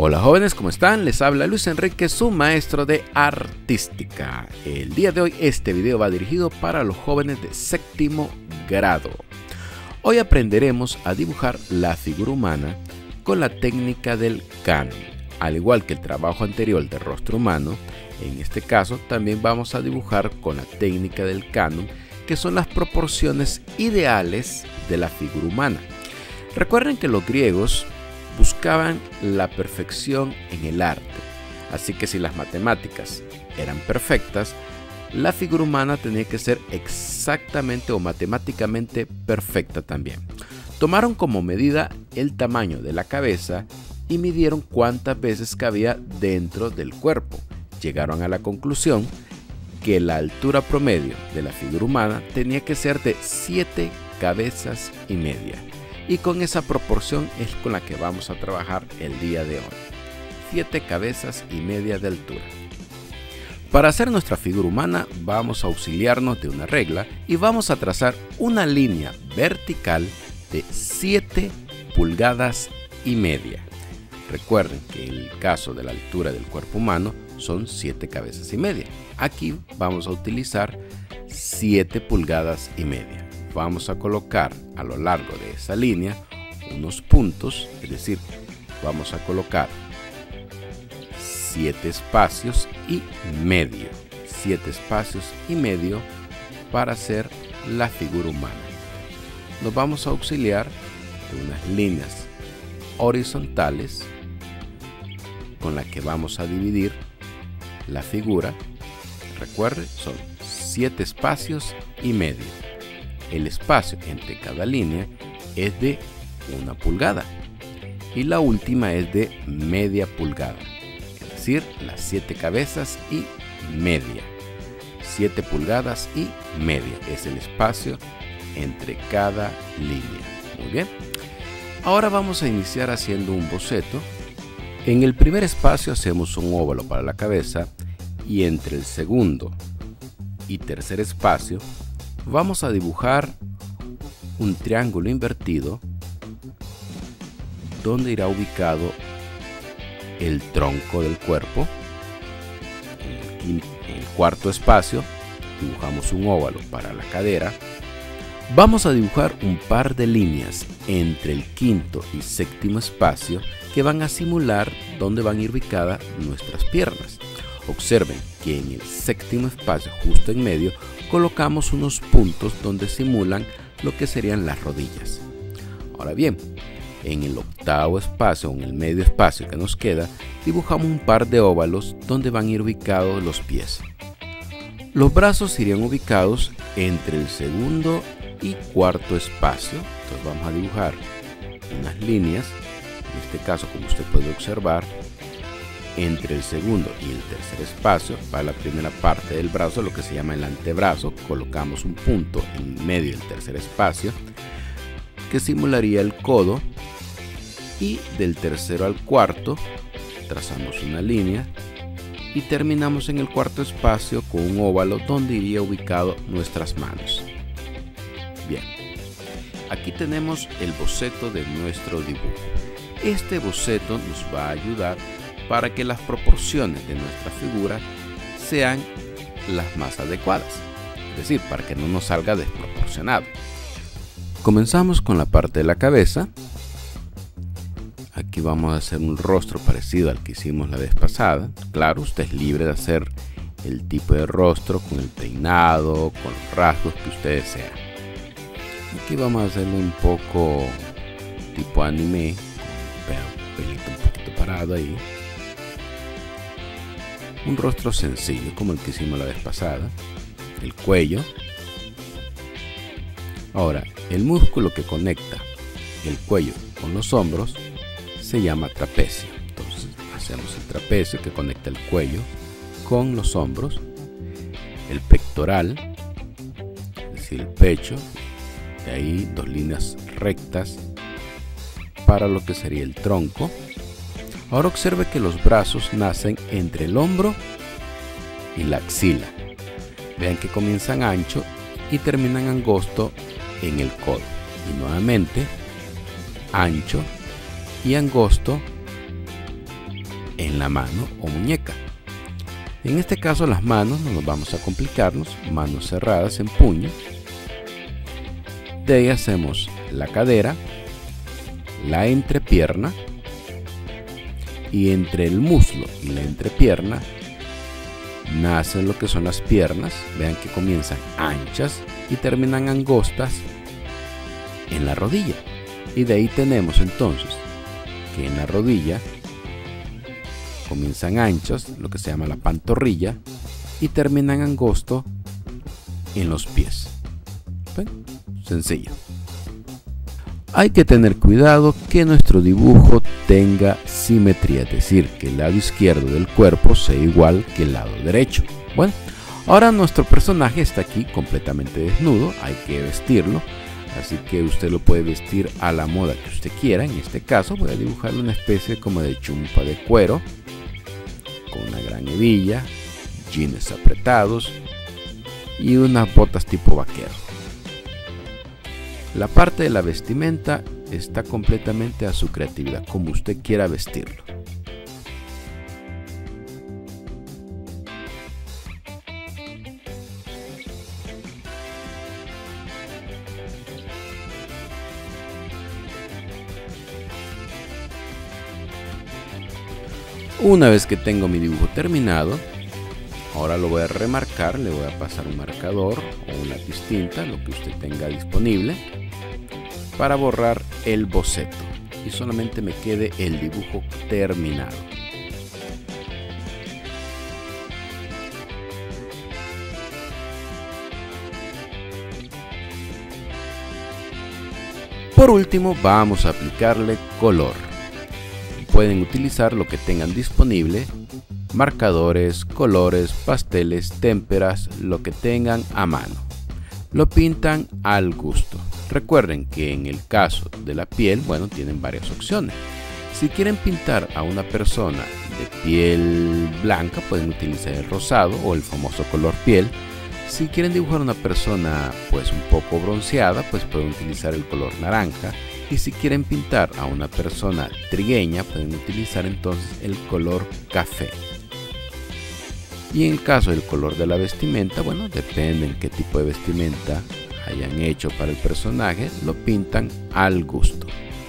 Hola jóvenes, ¿cómo están? Les habla Luis Enrique, su maestro de artística. El día de hoy este video va dirigido para los jóvenes de séptimo grado. Hoy aprenderemos a dibujar la figura humana con la técnica del Canon. Al igual que el trabajo anterior del rostro humano, en este caso también vamos a dibujar con la técnica del Canon, que son las proporciones ideales de la figura humana. Recuerden que los griegos buscaban la perfección en el arte, así que si las matemáticas eran perfectas, la figura humana tenía que ser exactamente o matemáticamente perfecta también. Tomaron como medida el tamaño de la cabeza y midieron cuántas veces cabía dentro del cuerpo. Llegaron a la conclusión que la altura promedio de la figura humana tenía que ser de 7 cabezas y media. Y con esa proporción es con la que vamos a trabajar el día de hoy. 7 cabezas y media de altura. Para hacer nuestra figura humana vamos a auxiliarnos de una regla y vamos a trazar una línea vertical de 7 pulgadas y media. Recuerden que en el caso de la altura del cuerpo humano son 7 cabezas y media. Aquí vamos a utilizar 7 pulgadas y media. Vamos a colocar a lo largo de esa línea unos puntos, es decir, vamos a colocar 7 espacios y medio. 7 espacios y medio para hacer la figura humana. Nos vamos a auxiliar de unas líneas horizontales con las que vamos a dividir la figura. Recuerde, son 7 espacios y medio. El espacio entre cada línea es de 1 pulgada y la última es de media pulgada, es decir, las 7 cabezas y media. 7 pulgadas y media es el espacio entre cada línea. Muy bien. Ahora vamos a iniciar haciendo un boceto. En el primer espacio hacemos un óvalo para la cabeza y entre el segundo y tercer espacio vamos a dibujar un triángulo invertido donde irá ubicado el tronco del cuerpo. En el cuarto espacio dibujamos un óvalo para la cadera. Vamos a dibujar un par de líneas entre el quinto y séptimo espacio que van a simular donde van a ir ubicadas nuestras piernas. Observen que en el séptimo espacio, justo en medio, colocamos unos puntos donde simulan lo que serían las rodillas. Ahora bien, en el octavo espacio, en el medio espacio que nos queda, dibujamos un par de óvalos donde van a ir ubicados los pies. Los brazos irían ubicados entre el segundo y cuarto espacio. Entonces vamos a dibujar unas líneas, en este caso, como usted puede observar, entre el segundo y el tercer espacio. Para la primera parte del brazo, lo que se llama el antebrazo, colocamos un punto en medio del tercer espacio que simularía el codo, y del tercero al cuarto trazamos una línea y terminamos en el cuarto espacio con un óvalo donde iría ubicado nuestras manos. Bien, aquí tenemos el boceto de nuestro dibujo. Este boceto nos va a ayudar para que las proporciones de nuestra figura sean las más adecuadas, es decir, para que no nos salga desproporcionado. Comenzamos con la parte de la cabeza. Aquí vamos a hacer un rostro parecido al que hicimos la vez pasada. Claro, usted es libre de hacer el tipo de rostro con el peinado, con los rasgos que usted desea. Aquí vamos a hacerle un poco tipo anime, con el pelito un poquito parado ahí. Un rostro sencillo como el que hicimos la vez pasada. El cuello. Ahora, el músculo que conecta el cuello con los hombros se llama trapecio. Entonces hacemos el trapecio que conecta el cuello con los hombros. El pectoral, es decir, el pecho. De ahí 2 líneas rectas para lo que sería el tronco. Ahora observe que los brazos nacen entre el hombro y la axila. Vean que comienzan ancho y terminan angosto en el codo. Y nuevamente ancho y angosto en la mano o muñeca. En este caso las manos no nos vamos a complicarnos, manos cerradas en puño. De ahí hacemos la cadera, la entrepierna, y entre el muslo y la entrepierna nacen lo que son las piernas. Vean que comienzan anchas y terminan angostas en la rodilla. Y de ahí tenemos entonces que en la rodilla comienzan anchas, lo que se llama la pantorrilla, y terminan angosto en los pies. ¿Ven? Sencillo. Hay que tener cuidado que nuestro dibujo tenga simetría, es decir, que el lado izquierdo del cuerpo sea igual que el lado derecho. Bueno, ahora nuestro personaje está aquí completamente desnudo, hay que vestirlo, así que usted lo puede vestir a la moda que usted quiera. En este caso voy a dibujarle una especie como de chumpa de cuero, con una gran hebilla, jeans apretados y unas botas tipo vaquero. La parte de la vestimenta está completamente a su creatividad, como usted quiera vestirlo. Una vez que tengo mi dibujo terminado, ahora lo voy a remarcar, le voy a pasar un marcador o una lápiz tinta, lo que usted tenga disponible, para borrar el boceto y solamente me quede el dibujo terminado. Por último, vamos a aplicarle color. Pueden utilizar lo que tengan disponible, marcadores, colores, pasteles, témperas, lo que tengan a mano. Lo pintan al gusto. Recuerden que en el caso de la piel, bueno, tienen varias opciones. Si quieren pintar a una persona de piel blanca, pueden utilizar el rosado o el famoso color piel. Si quieren dibujar a una persona pues un poco bronceada, pues pueden utilizar el color naranja. Y si quieren pintar a una persona trigueña, pueden utilizar entonces el color café. Y en el caso del color de la vestimenta, bueno, depende en qué tipo de vestimenta hayan hecho para el personaje, lo pintan al gusto.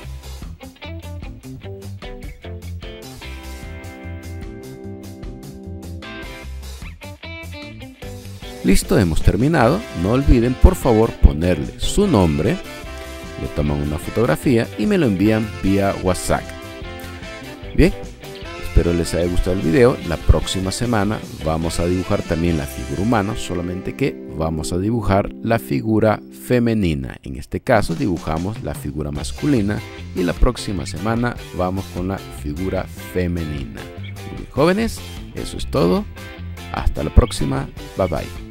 Listo, hemos terminado. No olviden por favor ponerle su nombre, le toman una fotografía y me lo envían vía WhatsApp. Bien, espero les haya gustado el video. La próxima semana vamos a dibujar también la figura humana, solamente que vamos a dibujar la figura femenina. En este caso dibujamos la figura masculina y la próxima semana vamos con la figura femenina. Muy bien, jóvenes, eso es todo. Hasta la próxima. Bye bye.